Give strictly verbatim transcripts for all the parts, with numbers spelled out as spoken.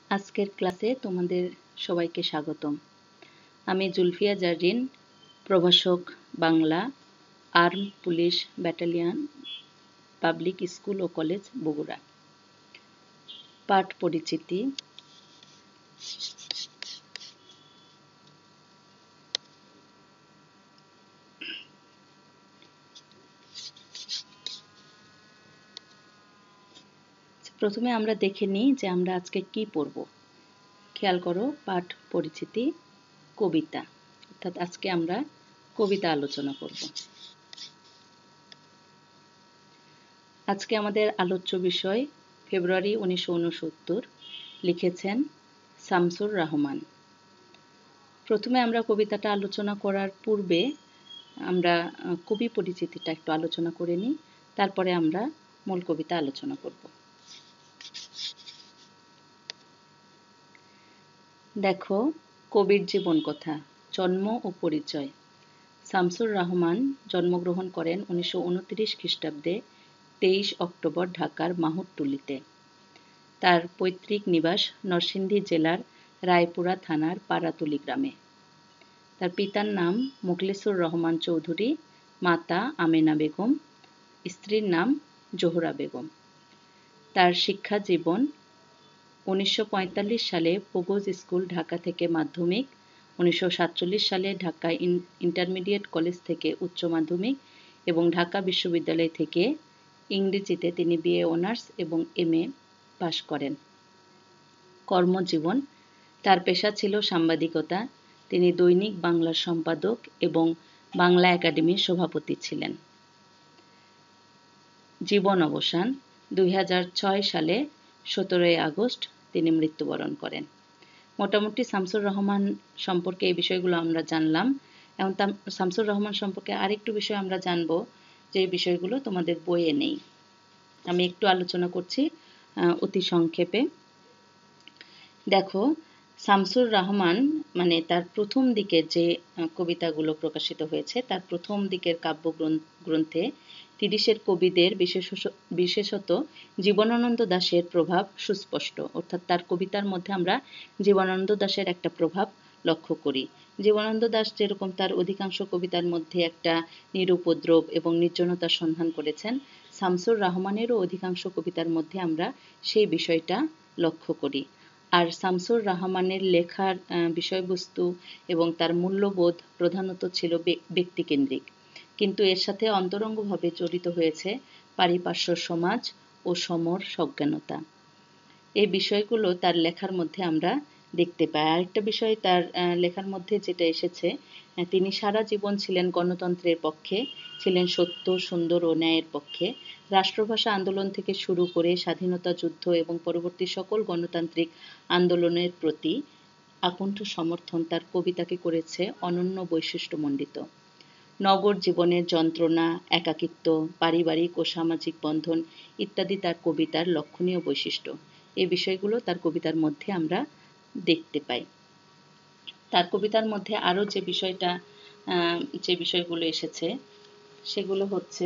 আজকের ক্লাসে তোমাদের সবাইকে স্বাগতম। আমি জুলফিয়া জারিন, প্রভাষক, Bangla, arm police battalion, public school ও কলেজ, বগুড়া। পাঠ পরিচিতি। প্রথমে আমরা দেখে নিই যে আমরা আজকে কি পড়ব। খেয়াল করো, পাঠ পরিচিতি, কবিতা, অর্থাৎ আজকে আমরা কবিতা আলোচনা করব। আজকে আমাদের আলোচ্য বিষয় ফেব্রুয়ারি উনিশশো উনসত্তর, লিখেছেন শামসুর রহমান। প্রথমে আমরা কবিতাটা আলোচনা করার পূর্বে আমরা কবি পরিচিতিটা একটু আলোচনা করে নিই, তারপরে আমরা মূল কবিতা আলোচনা করব। দেখো, কবির জীবন কথা, জন্ম ও পরিচয়। শামসুর রহমান জন্মগ্রহণ করেন উনিশশো উনত্রিশ খ্রিস্টাব্দে তেইশ অক্টোবর ঢাকার মাহুতটুলিতে। তার পৈতৃক নিবাস নরসিংদী জেলার রায়পুরা থানার পাড়াতুলি গ্রামে। তার পিতার নাম মোখলেসুর রহমান চৌধুরী, মাতা আমেনা বেগম, স্ত্রীর নাম জোহরা বেগম। তার শিক্ষা জীবন উনিশশো পঁয়তাল্লিশ সালে পোগোজ স্কুল ঢাকা থেকে মাধ্যমিক, উনিশশো সাতচল্লিশ সালে ঢাকা ইন্টারমিডিয়েট কলেজ থেকে উচ্চ মাধ্যমিক এবং ঢাকা বিশ্ববিদ্যালয় থেকে ইংরেজিতে তিনি বিএ অনার্স এবং এমএ পাশ করেন। কর্মজীবন, তার পেশা ছিল সাংবাদিকতা। তিনি দৈনিক বাংলার সম্পাদক এবং বাংলা একাডেমির সভাপতি ছিলেন। জীবন অবসান দুই হাজার ছয় সালে সতেরোই আগস্ট তিনি মৃত্যুবরণ করেন। মোটামুটি শামসুর রহমান সম্পর্কে এই বিষয়গুলো আমরা জানলাম। এবং শামসুর রহমান সম্পর্কে আরেকটু বিষয় আমরা জানবো, যে বিষয়গুলো তোমাদের বইয়ে নেই। আমি একটু আলোচনা করছি অতি সংক্ষেপে। দেখো, শামসুর রহমান মানে তার প্রথম দিকের যে কবিতাগুলো প্রকাশিত হয়েছে, তার প্রথম দিকের কাব্য গ্রন্থে তিরিশের কবিদের বিশেষত জীবনানন্দ দাশের প্রভাব সুস্পষ্ট। অর্থাৎ তার কবিতার মধ্যে আমরা জীবনানন্দ দাশের একটা প্রভাব লক্ষ্য করি। জীবনানন্দ দাশ যেরকম তার অধিকাংশ কবিতার মধ্যে একটা নিরুপদ্রব এবং নির্জনতার সন্ধান করেছেন, শামসুর রহমানেরও অধিকাংশ কবিতার মধ্যে আমরা সেই বিষয়টা লক্ষ্য করি। আর শামসুর রহমানের লেখার বিষয়বস্তু এবং তার মূল্যবোধ প্রধানত ছিল ব্যক্তিকেন্দ্রিক, কিন্তু এর সাথে অন্তরঙ্গভাবে জড়িত হয়েছে পারিপার্শ্ব সমাজ ও সমর সজ্ঞানতা। এই বিষয়গুলো তার লেখার মধ্যে আমরা দেখতে পাই। আরেকটা বিষয় তার লেখার মধ্যে যেটা এসেছে, তিনি সারা জীবন ছিলেন গণতন্ত্রের পক্ষে, ছিলেন সত্য, সুন্দর ও ন্যায়ের পক্ষে। রাষ্ট্রভাষা আন্দোলন থেকে শুরু করে স্বাধীনতা যুদ্ধ এবং পরবর্তী সকল গণতান্ত্রিক আন্দোলনের প্রতি আকণ্ঠ সমর্থন তার কবিতাকে করেছে অনন্য বৈশিষ্ট্যমণ্ডিত। নগর জীবনের যন্ত্রণা, একাকিত্ব, পারিবারিক ও সামাজিক বন্ধন ইত্যাদি তার কবিতার লক্ষণীয় বৈশিষ্ট্য। এই বিষয়গুলো তার কবিতার মধ্যে আমরা দেখতে পাই। তার কবিতার মধ্যে আরও যে বিষয়টা যে বিষয়গুলো এসেছে সেগুলো হচ্ছে,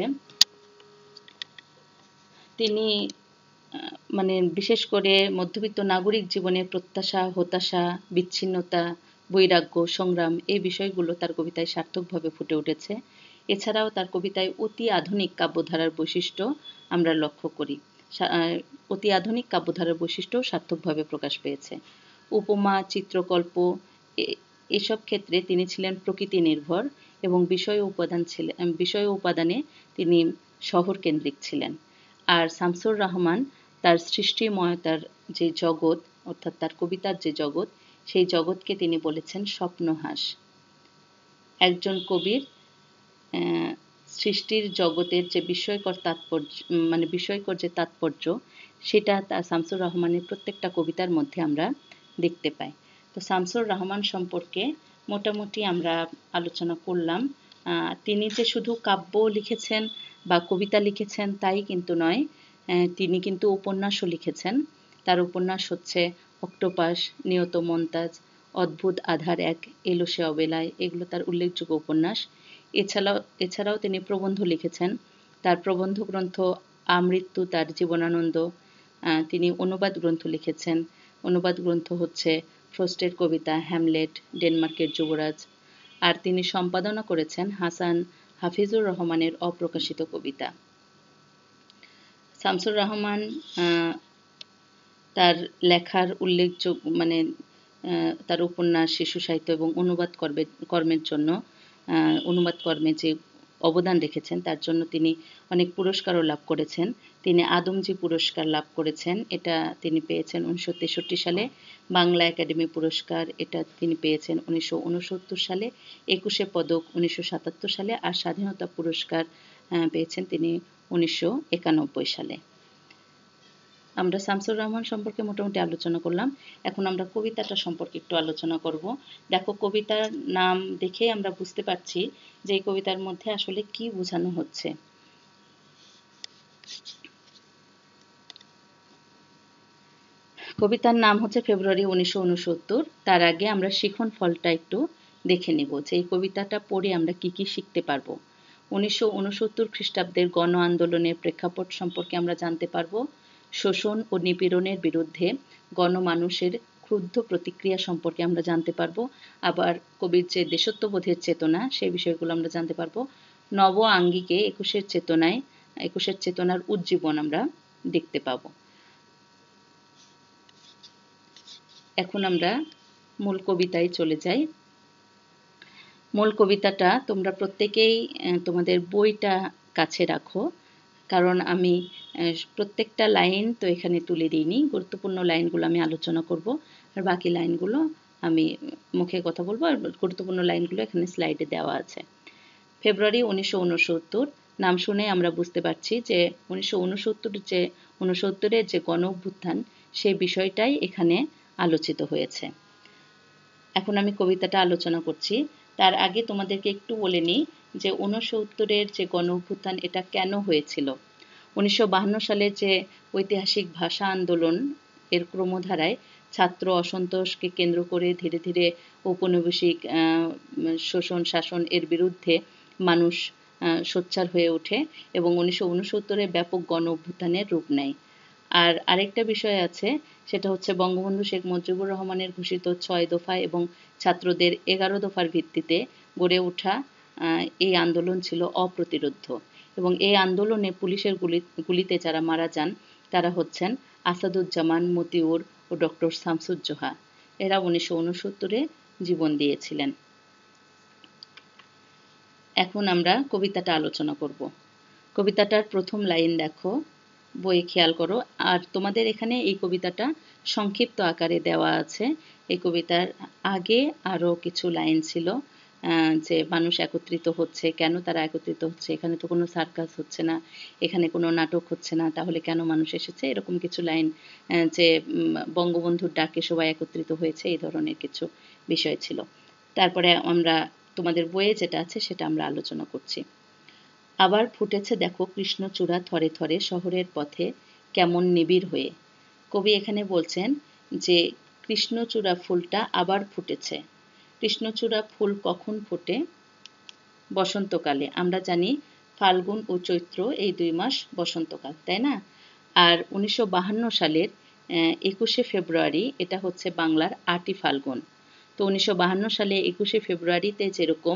তিনি মানে বিশেষ করে মধ্যবিত্ত নাগরিক জীবনের প্রত্যাশা, হতাশা, বিচ্ছিন্নতা, বৈরাগ্য, সংগ্রাম, এই বিষয়গুলো তার কবিতায় সার্থকভাবে ফুটে উঠেছে। এছাড়াও তার কবিতায় অতি আধুনিক কাব্যধারার বৈশিষ্ট্য আমরা লক্ষ্য করি। অতি আধুনিক কাব্যধারার বৈশিষ্ট্য সার্থকভাবে প্রকাশ পেয়েছে। উপমা, চিত্রকল্প এসব ক্ষেত্রে তিনি ছিলেন প্রকৃতি নির্ভর এবং বিষয় উপাদান ছিলেন বিষয় উপাদানে তিনি শহর কেন্দ্রিক ছিলেন। আর শামসুর রহমান তার সৃষ্টিময়তার যে জগৎ, অর্থাৎ তার কবিতার যে জগৎ, সেই জগৎকে তিনি বলেছেন স্বপ্নহাস। একজন কবির সৃষ্টির জগতের যে বিস্ময়কর তাৎপর্য মানে বিস্ময়কর যে তাৎপর্য, সেটা তার শামসুর রহমানের প্রত্যেকটা কবিতার মধ্যে আমরা দেখতে পাই। তো শামসুর রহমান সম্পর্কে মোটামুটি আমরা আলোচনা করলাম। তিনি যে শুধু কাব্য লিখেছেন বা কবিতা লিখেছেন তাই কিন্তু নয়, তিনি কিন্তু উপন্যাসও লিখেছেন। তার উপন্যাস হচ্ছে অক্টোপাস, নিয়ত মন্তাজ, অদ্ভুত আধার এক, এলো সে অবেলায়, এগুলো তার উল্লেখযোগ্য উপন্যাস। এছাড়াও এছাড়াও তিনি প্রবন্ধ লিখেছেন। তার প্রবন্ধ গ্রন্থ আমৃত্যু, তার জীবনানন্দ, তিনি অনুবাদ গ্রন্থ লিখেছেন। অনুবাদ গ্রন্থ হচ্ছে ফ্রস্টের কবিতা হ্যামলেট, ডেনমার্কের যুবরাজ। আর তিনি সম্পাদনা করেছেন হাসান হাফিজুর রহমানের অপ্রকাশিত কবিতা। শামসুর রহমান তার লেখার উল্লেখযোগ্য মানে তার উপন্যাস, শিশু সাহিত্য এবং অনুবাদ কর্মের কর্মের জন্য অনুবাদ কর্মে যে অবদান রেখেছেন তার জন্য তিনি অনেক পুরস্কারও লাভ করেছেন। তিনি আদমজী পুরস্কার লাভ করেছেন, এটা তিনি পেয়েছেন উনিশশো তেষট্টি সালে। বাংলা একাডেমি পুরস্কার এটা তিনি পেয়েছেন উনিশশো উনসত্তর সালে। একুশে পদক উনিশশো সাতাত্তর সালে। আর স্বাধীনতা পুরস্কার পেয়েছেন তিনি উনিশশো একানব্বই সালে। আমরা শামসুর রহমান সম্পর্কে মোটামুটি আলোচনা করলাম। এখন আমরা কবিতাটা সম্পর্কে একটু আলোচনা করব। দেখো, কবিতার নাম দেখেই আমরা বুঝতে পারছি যে এই কবিতার মধ্যে আসলে কি বোঝানো হচ্ছে। কবিতার নাম হচ্ছে ফেব্রুয়ারি উনিশশো উনসত্তর। তার আগে আমরা শিখন ফলটা একটু দেখে নেব যে এই কবিতাটা পড়ে আমরা কি কি শিখতে পারবো। উনিশশো উনসত্তর খ্রিস্টাব্দের গণ আন্দোলনের প্রেক্ষাপট সম্পর্কে আমরা জানতে পারবো। শোষণ ও নিপীড়নের বিরুদ্ধে গণমানুষের ক্রুদ্ধ প্রতিক্রিয়া সম্পর্কে আমরা জানতে পারবো। আবার কবির যে দেশত্ববোধের চেতনা সেই বিষয়গুলো আমরা জানতে পারবো। নব আঙ্গিকে একুশের চেতনায় একুশের চেতনার উজ্জীবন আমরা দেখতে পাবো। এখন আমরা মূল কবিতায় চলে যাই। মূল কবিতাটা তোমরা প্রত্যেকেই তোমাদের বইটা কাছে রাখো, কারণ আমি প্রত্যেকটা লাইন তো এখানে তুলে দিইনি। গুরুত্বপূর্ণ লাইনগুলো আমি আলোচনা করব, আর বাকি লাইনগুলো আমি মুখে কথা বলবো, আর গুরুত্বপূর্ণ লাইনগুলো এখানে স্লাইডে দেওয়া আছে। ফেব্রুয়ারি উনিশশো উনসত্তর নাম শুনে আমরা বুঝতে পারছি যে উনিশশো উনসত্তর যে উনসত্তরের যে গণ অভ্যুত্থান সেই বিষয়টাই এখানে আলোচিত হয়েছে। এখন আমি কবিতাটা আলোচনা করছি। তার আগে তোমাদেরকে একটু বলে নিই যে উনসত্তরের যে গণ অভ্যুত্থান এটা কেন হয়েছিল। উনিশশো বাহান্ন সালে যে ঐতিহাসিক ভাষা আন্দোলন এর ক্রমধারায় ছাত্র অসন্তোষকে কেন্দ্র করে ধীরে ধীরে ঔপনিবেশিক শোষণ শাসন এর বিরুদ্ধে মানুষ সোচ্চার হয়ে ওঠে এবং উনিশশো উনসত্তরে ব্যাপক গণ অভ্যুত্থানের রূপ নেয়। আর আরেকটা বিষয় আছে, সেটা হচ্ছে বঙ্গবন্ধু শেখ মুজিবুর রহমানের ঘোষিত ছয় দফা এবং ছাত্রদের এগারো দফার ভিত্তিতে গড়ে ওঠা এই আন্দোলন ছিল অপ্রতিরোধ্য এবং এই আন্দোলনে পুলিশের গুলি গুলিতে যারা মারা যান তারা হচ্ছেন আসাদুজ্জামান, মতিউর ও ডক্টর শামসুজ্জোহা। এরা উনিশশো উনসত্তরে জীবন দিয়েছিলেন। এখন আমরা কবিতাটা আলোচনা করব। কবিতাটার প্রথম লাইন দেখো, বইয়ে খেয়াল করো। আর তোমাদের এখানে এই কবিতাটা সংক্ষিপ্ত আকারে দেওয়া আছে। এই কবিতার আগে আরও কিছু লাইন ছিল যে মানুষ একত্রিত হচ্ছে, কেন তারা একত্রিত হচ্ছে, এখানে তো কোনো সার্কাস হচ্ছে না, এখানে কোনো নাটক হচ্ছে না, তাহলে কেন মানুষ এসেছে, এরকম কিছু লাইন, যে বঙ্গবন্ধুর ডাকে সবাই একত্রিত হয়েছে, এই ধরনের কিছু বিষয় ছিল। তারপরে আমরা তোমাদের বইয়ে যেটা আছে সেটা আমরা আলোচনা করছি। আবার ফুটেছে দেখো কৃষ্ণচূড়া থরে থরে শহরের পথে কেমন নিবিড় হয়ে। কবি এখানে বলছেন যে কৃষ্ণচূড়া ফুলটা আবার ফুটেছে। কৃষ্ণচূড়া ফুল কখন ফোটে? বসন্তকালে। আমরা জানি ফাল্গুন ও চৈত্র এই দুই মাস বসন্তকাল, তাই না? আর উনিশশো বাহান্ন সালের একুশে ফেব্রুয়ারি এটা হচ্ছে বাংলার আটই ফাল্গুন। তো উনিশশো বাহান্ন সালে একুশে ফেব্রুয়ারিতে যেরকম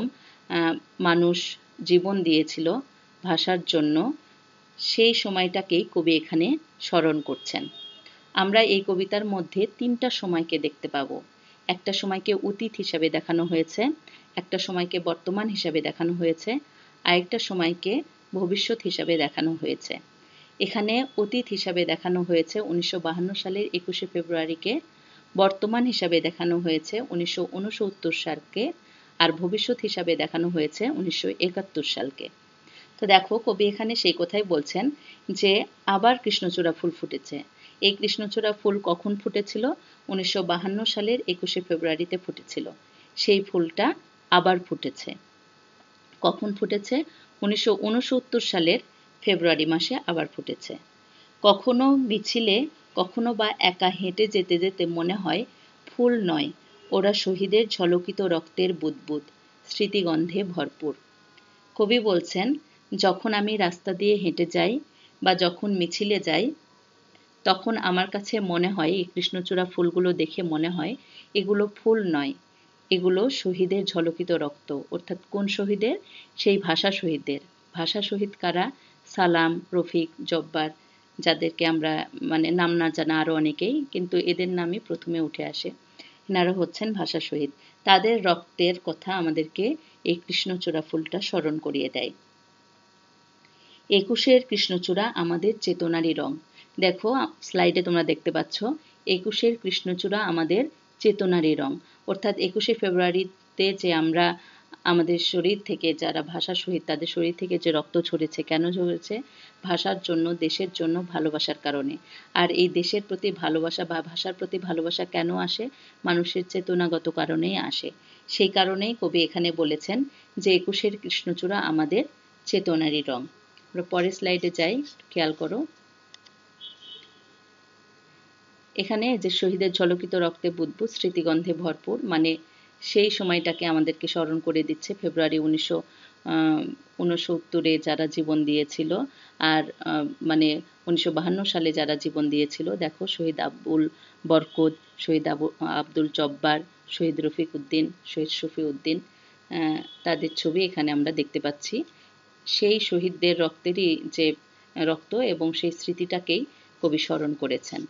মানুষ জীবন দিয়েছিল ভাষার জন্য, সেই সময়টাকেই কবি এখানে স্মরণ করছেন। আমরা এই কবিতার মধ্যে তিনটা সময়কে দেখতে পাবো। একটা সময়কে অতীত হিসাবে দেখানো হয়েছে, একটা সময়কে বর্তমান হিসাবে দেখানো হয়েছে, আরেকটা সময়কে ভবিষ্যৎ হিসাবে দেখানো হয়েছে। এখানে অতীত হিসাবে দেখানো হয়েছে উনিশশো বাহান্ন সালের একুশে ফেব্রুয়ারিকে, বর্তমান হিসাবে দেখানো হয়েছে উনিশশো উনসত্তর সালকে, আর ভবিষ্যৎ হিসাবে দেখানো হয়েছে উনিশশো একাত্তর সালকে। তো দেখো, কবি এখানে সেই কথাই বলছেন যে আবার কৃষ্ণচূড়া ফুল ফুটেছে। এই কৃষ্ণচূড়া ফুল কখন ফুটেছিল? উনিশশো বাহান্ন সালের একুশে ফেব্রুয়ারিতে ফুটেছিল। সেই ফুলটা আবার ফুটেছে। কখন ফুটেছে? উনিশশো উনসত্তর সালের ফেব্রুয়ারি মাসে আবার ফুটেছে। কখনো মিছিলে, কখনো বা একা হেঁটে যেতে যেতে মনে হয় ফুল নয়, ওরা শহীদের ঝলকিত রক্তের বুদবুদ, স্মৃতিগন্ধে ভরপুর। কবি বলছেন, যখন আমি রাস্তা দিয়ে হেঁটে যাই বা যখন মিছিলে যাই, তখন আমার কাছে মনে হয় এই কৃষ্ণচূড়া ফুলগুলো দেখে মনে হয় এগুলো ফুল নয়, এগুলো শহীদের ঝলকিত রক্ত। অর্থাৎ কোন শহীদের? সেই ভাষা শহীদদের। ভাষা শহীদ কারা? সালাম, রফিক, জব্বার, যাদেরকে আমরা মানে নাম না জানা আরও অনেকেই, কিন্তু এদের নামই প্রথমে উঠে আসে। এনারা হচ্ছেন ভাষা শহীদ। তাদের রক্তের কথা আমাদেরকে এই কৃষ্ণচূড়া ফুলটা স্মরণ করিয়ে দেয়। একুশের কৃষ্ণচূড়া আমাদের চেতনারই রং। দেখো স্লাইডে তোমরা দেখতে পাচ্ছ, একুশের কৃষ্ণচূড়া আমাদের চেতনারই রং। অর্থাৎ একুশে ফেব্রুয়ারিতে যে আমরা আমাদের শরীর থেকে যারা ভাষা শহীদ তাদের শরীর থেকে যে রক্ত ঝরেছে, কেন ঝরেছে? ভাষার জন্য, দেশের জন্য ভালোবাসার কারণে। আর এই দেশের প্রতি ভালোবাসা বা ভাষার প্রতি ভালোবাসা কেন আসে? মানুষের চেতনাগত কারণেই আসে। সেই কারণেই কবি এখানে বলেছেন যে একুশের কৃষ্ণচূড়া আমাদের চেতনারই রং। আমরা পরের স্লাইডে যাই, খেয়াল করো। এখানে যে শহীদের ঝলকিত রক্তে বুদবুদ স্মৃতিগন্ধে ভরপুর, মানে সেই সময়টাকে আমাদেরকে স্মরণ করে দিচ্ছে ফেব্রুয়ারি উনিশশো উনসত্তরে যারা জীবন দিয়েছিল, আর মানে উনিশশো বাহান্ন সালে যারা জীবন দিয়েছিল। দেখো শহীদ আবুল বরকত, শহীদ আবু আব্দুল জব্বার, শহীদ রফিক উদ্দিন, শহীদ শফি উদ্দিন, তাদের ছবি এখানে আমরা দেখতে পাচ্ছি। সেই শহীদদের রক্তেরই যে রক্ত এবং সেই স্মৃতিটাকেই কবি স্মরণ করেছেন।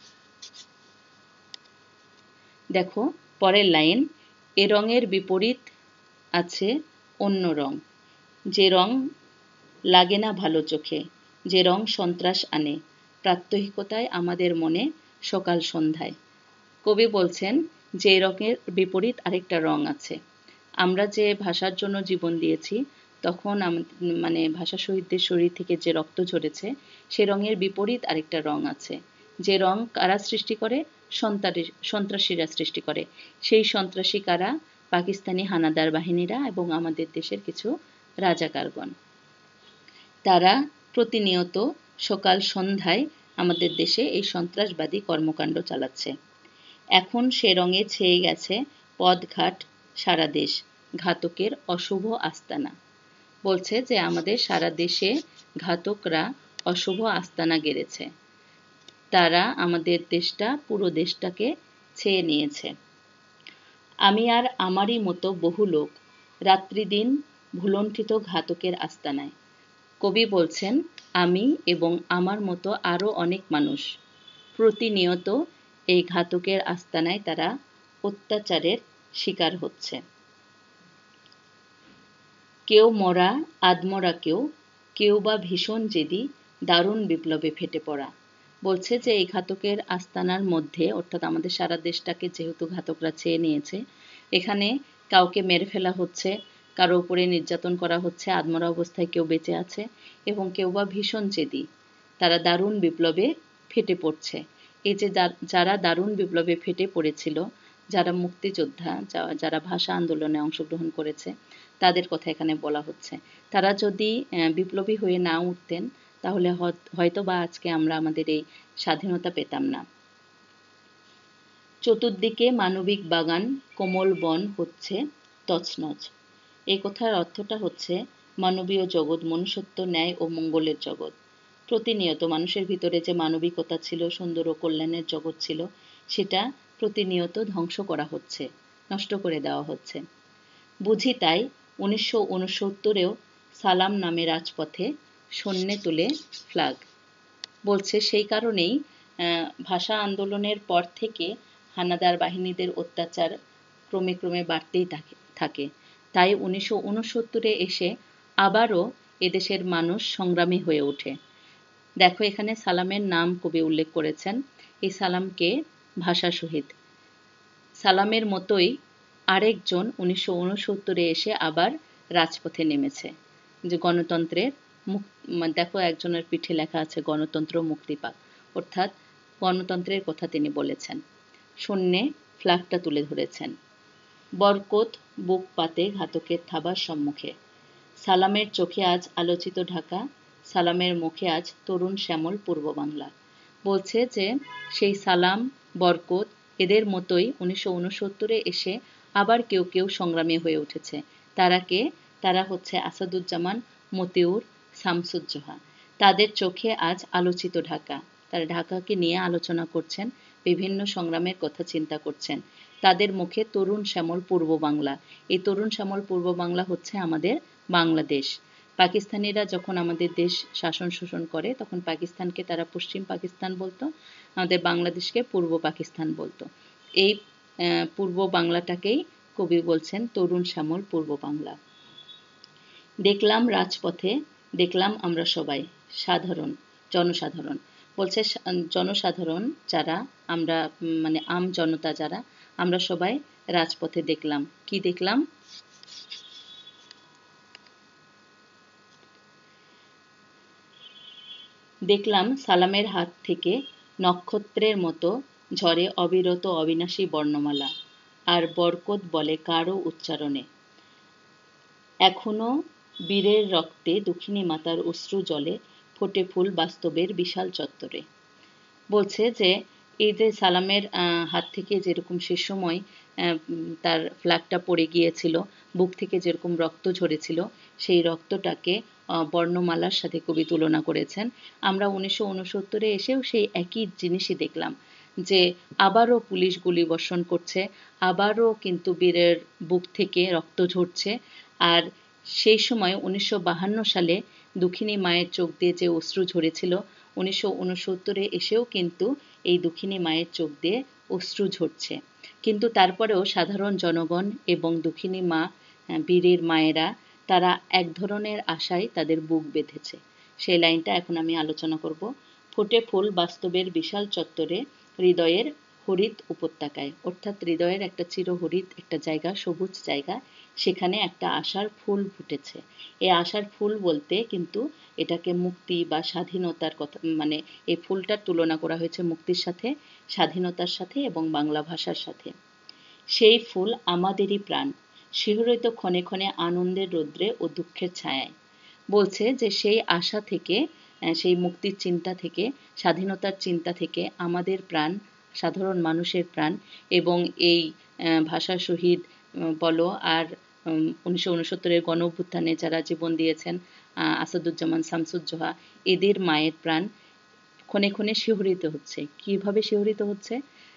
দেখো পরের লাইন, এ রঙের বিপরীত আছে অন্য রং, যে রং লাগে না ভালো চোখে, যে রং সন্ত্রাস আনে প্রাত্যহিকতায় আমাদের মনে সকাল সন্ধ্যায়। কবি বলছেন যে রঙের বিপরীত আরেকটা রং আছে। আমরা যে ভাষার জন্য জীবন দিয়েছি, তখন মানে ভাষা শহীদদের শরীর থেকে যে রক্ত ঝরেছে, সে রঙের বিপরীত আরেকটা রং আছে। যে রং কারা সৃষ্টি করে? সন্ত্রাসীরা সৃষ্টি করে। সেই সন্ত্রাসী কারা? পাকিস্তানি হানাদার বাহিনীরা এবং আমাদের দেশের কিছু রাজাকারগণ। তারা প্রতিনিয়ত সকাল সন্ধ্যায় আমাদের দেশে এই সন্ত্রাসবাদী কর্মকাণ্ড চালাচ্ছে। এখন সে রঙে ছেয়ে গেছে পথঘাট সারা দেশ, ঘাতকের অশুভ আস্তানা। বলছে যে আমাদের সারা দেশে ঘাতকরা অশুভ আস্তানা গেড়েছে, তারা আমাদের দেশটা, পুরো দেশটাকে ছেয়ে নিয়েছে। আমি আর আমারই মতো বহু লোক রাত্রি দিন ভুলণ্ঠিত ঘাতকের আস্তানায়। কবি বলছেন আমি এবং আমার মতো আরও অনেক মানুষ প্রতিনিয়ত এই ঘাতকের আস্তানায় তারা অত্যাচারের শিকার হচ্ছে। কেউ মরা, আধমরা কেউ, কেউ বা ভীষণ জেদি, দারুণ বিপ্লবে ফেটে পড়া। বলছে যে এই ঘাতকের আস্তানার মধ্যে, অর্থাৎ আমাদের সারা দেশটাকে যেহেতু ঘাতকরা চেয়ে নিয়েছে, এখানে কাউকে মেরে ফেলা হচ্ছে, কারো উপরে নির্যাতন করা হচ্ছে, আধমরা অবস্থায় কেউ বেঁচে আছে, এবং কেউ বা ভীষণ জেদি, তারা দারুণ বিপ্লবে ফেটে পড়ছে। এই যে যারা দারুণ বিপ্লবে ফেটে পড়েছিল, যারা মুক্তিযোদ্ধা, যারা ভাষা আন্দোলনে অংশগ্রহণ করেছে, তাদের কথা এখানে বলা হচ্ছে। তারা যদি বিপ্লবী হয়ে না উঠতেন, তাহলে হয়তো বা আজকে আমরা আমাদের এই স্বাধীনতা পেতাম না। চতুর্দিকে মানবিক বাগান, কোমল বন হচ্ছে তছনছ। এই কথার অর্থটা হচ্ছে মানবীয় জগৎ, মনুষ্যত্ব, ন্যায় ও মঙ্গলের জগৎ। প্রতিনিয়ত মানুষের ভিতরে যে মানবিকতা ছিল, সুন্দর ও কল্যাণের জগৎ ছিল, সেটা প্রতিনিয়ত ধ্বংস করা হচ্ছে, নষ্ট করে দেওয়া হচ্ছে। বুঝি তাই উনিশশো উনসত্তরেও সালাম নামে রাজপথে সন্ন্যে তুলে ফ্ল্যাগ। বলছে সেই কারণেই ভাষা আন্দোলনের পর থেকে হানাদার বাহিনীদের অত্যাচার ক্রমে ক্রমে বাড়তেই থাকে। তাই উনিশশো উনসত্তরে এসে আবারও এদেশের মানুষ সংগ্রামী হয়ে ওঠে। দেখো এখানে সালামের নাম কবি উল্লেখ করেছেন। এই সালামকে ভাষা শহীদ। সালামের মতোই আরেকজন উনিশশো উনসত্তরে এসে আবার রাজপথে নেমেছে, যে গণতন্ত্রের মুক দেখো একজনের পিঠে লেখা আছে গণতন্ত্র মুক্তি পাক, অর্থাৎ গণতন্ত্রের কথা তিনি বলেছেন। শূন্যে ফ্ল্যাগটা তুলে ধরেছেন। বরকত বুক পাতে ঘাতকের থাবার সম্মুখে, সালামের চোখে আজ আলোচিত ঢাকা, সালামের মুখে আজ তরুণ শ্যামল পূর্ব বাংলা। বলছে যে সেই সালাম, বরকত এদের মতোই উনিশশো উনসত্তরে এসে আবার কেউ কেউ সংগ্রামী হয়ে উঠেছে। তারা কে? তারা হচ্ছে আসাদুজ্জামান, মতিউর, শামসুজ্জোহা। তাদের চোখে আজ আলোচিত ঢাকা, তারা ঢাকাকে নিয়ে আলোচনা করছেন, বিভিন্ন সংগ্রামের কথা চিন্তা করছেন। তাদের মুখে তরুণ শ্যামল পূর্ব বাংলা, এই তরুণ শ্যামল পূর্ব বাংলা হচ্ছে আমাদের বাংলাদেশ। পাকিস্তানিরা যখন আমাদের দেশ শাসন শোষণ করে তখন পাকিস্তানকে তারা পশ্চিম পাকিস্তান বলতো, আমাদের বাংলাদেশকে পূর্ব পাকিস্তান বলতো। এই পূর্ব বাংলাটাকেই কবি বলছেন তরুণ শ্যামল পূর্ব বাংলা। দেখলাম রাজপথে, দেখলাম আমরা সবাই, সাধারণ জনসাধারণ বলছে, জনসাধারণ যারা আমরা, মানে আম জনতা যারা, আমরা সবাই রাজপথে দেখলাম। কি দেখলাম? দেখলাম সালামের হাত থেকে নক্ষত্রের মতো ঝরে অবিরত অবিনাশী বর্ণমালা, আর বরকত বলে কারও উচ্চারণে। এখনো বীরের রক্তে দুঃখিনী মাতার অশ্রু জলে, ফোটে ফুল বাস্তবের বিশাল চত্বরে। বলছে যে এই যে সালামের হাত থেকে যেরকম সে সময় তার ফ্ল্যাগটা পড়ে গিয়েছিল, বুক থেকে যেরকম রক্ত ঝরেছিল, সেই রক্তটাকে বর্ণমালার সাথে কবি তুলনা করেছেন। আমরা উনিশশো উনসত্তরে এসেও সেই একই জিনিসই দেখলাম, যে আবারও পুলিশ গুলি বর্ষণ করছে, আবারও কিন্তু বীরের বুক থেকে রক্ত ঝরছে। আর সেই সময় উনিশশো বাহান্ন সালে দুঃখিনী মায়ের চোখ দিয়ে যে অশ্রু ঝরেছিল, উনিশশো উনসত্তরে এসেও কিন্তু এই দুঃখিনী মায়ের চোখ দিয়ে অশ্রু ঝরছে। কিন্তু তারপরেও সাধারণ জনগণ এবং দুঃখিনী মা, বীরের মায়েরা, তারা এক ধরনের আশায় তাদের বুক বেঁধেছে। সেই লাইনটা এখন আমি আলোচনা করব। ফোটে ফুল বাস্তবের বিশাল চত্বরে, হৃদয়ের হরিত উপত্যকায়, অর্থাৎ হৃদয়ের একটা চিরহরিত একটা জায়গা, সবুজ জায়গা, সেখানে একটা আশার ফুল ফুটেছে। এই আশার ফুল বলতে কিন্তু এটাকে মুক্তি বা স্বাধীনতার কথা, মানে এই ফুলটার তুলনা করা হয়েছে মুক্তির সাথে, স্বাধীনতার সাথে এবং বাংলা ভাষার সাথে। সেই ফুল আমাদেরই প্রাণ, শিহরিত ক্ষণে ক্ষণে আনন্দের রৌদ্রে ও দুঃখের ছায়ায়। বলছে যে সেই আশা থেকে, সেই মুক্তির চিন্তা থেকে, স্বাধীনতার চিন্তা থেকে আমাদের প্রাণ, সাধারণ মানুষের প্রাণ, এবং এই ভাষা শহীদ বলো আর উনিশশো উনসত্তরের গণ অভ্যুত্থানে যারা জীবন দিয়েছেন, আসাদুজ্জামান শামসুজ্জোহা, এদের মায়ের প্রাণ ক্ষণে ক্ষণে শিহরিত হচ্ছে। কিভাবে শিহরিত হচ্ছে?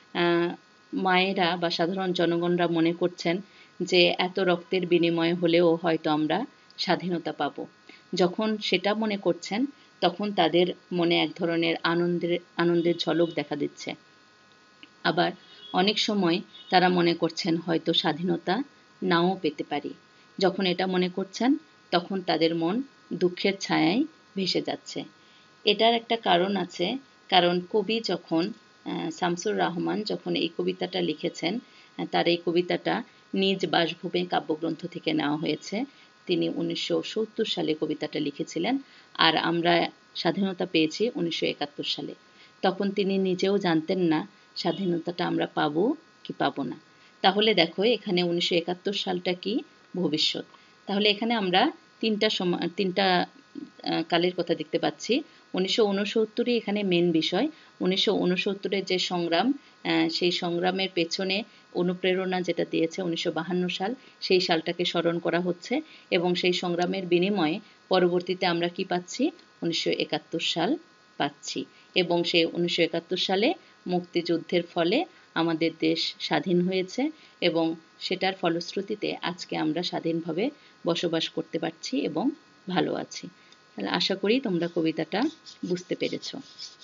মায়েরা বা সাধারণ জনগণরা মনে করছেন যে এত রক্তের বিনিময়ে হলেও হয়তো আমরা স্বাধীনতা পাব। যখন সেটা মনে করছেন তখন তাদের মনে এক ধরনের আনন্দের আনন্দের ঝলক দেখা দিচ্ছে। আবার অনেক সময় তারা মনে করছেন হয়তো স্বাধীনতা নাও পেতে পারি। যখন এটা মনে করছেন তখন তাদের মন দুঃখের ছায়ায় ভেসে যাচ্ছে। এটার একটা কারণ আছে, কারণ কবি যখন, শামসুর রহমান যখন এই কবিতাটা লিখেছেন, তার এই কবিতাটা নিজ বাসভূমে কাব্যগ্রন্থ থেকে নেওয়া হয়েছে। তিনি উনিশশো সত্তর সালে কবিতাটা লিখেছিলেন, আর আমরা স্বাধীনতা পেয়েছি উনিশশো একাত্তর সালে। তখন তিনি নিজেও জানতেন না স্বাধীনতাটা আমরা পাবো কি পাবো না। তাহলে দেখো এখানে উনিশশো একাত্তর সালটা কি, ভবিষ্যৎ। তাহলে এখানে আমরা তিনটা সময়, তিনটা কালের কথা দেখতে পাচ্ছি। উনিশশো উনসত্তরই এখানে মেন বিষয়। উনিশশো উনসত্তরের যে সংগ্রাম, সেই সংগ্রামের পেছনে অনুপ্রেরণা যেটা দিয়েছে উনিশশো বাহান্ন সাল, সেই সালটাকে স্মরণ করা হচ্ছে, এবং সেই সংগ্রামের বিনিময়ে পরবর্তীতে আমরা কি পাচ্ছি, উনিশশো একাত্তর সাল পাচ্ছি। এবং সেই উনিশশো একাত্তর সালে মুক্তিযুদ্ধের ফলে আমাদের দেশ স্বাধীন হয়েছে, এবং সেটার ফলশ্রুতিতে আজকে আমরা স্বাধীনভাবে বসবাস করতে পারছি এবং ভালো আছি। তাহলে আশা করি তোমরা কবিতাটা বুঝতে পেরেছো।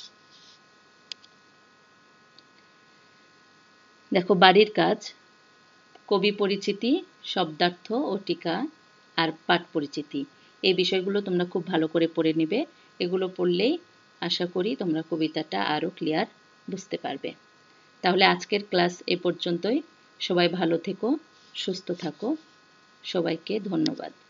দেখো বাড়ির কাজ, কবি পরিচিতি, শব্দার্থ ও টিকা, আর পাঠ পরিচিতি, এই বিষয়গুলো তোমরা খুব ভালো করে পড়ে নিবে। এগুলো পড়লেই আশা করি তোমরা কবিতাটা আরও ক্লিয়ার বুঝতে পারবে। তাহলে আজকের ক্লাস এ পর্যন্তই। সবাই ভালো থেকো, সুস্থ থাকো, সবাইকে ধন্যবাদ।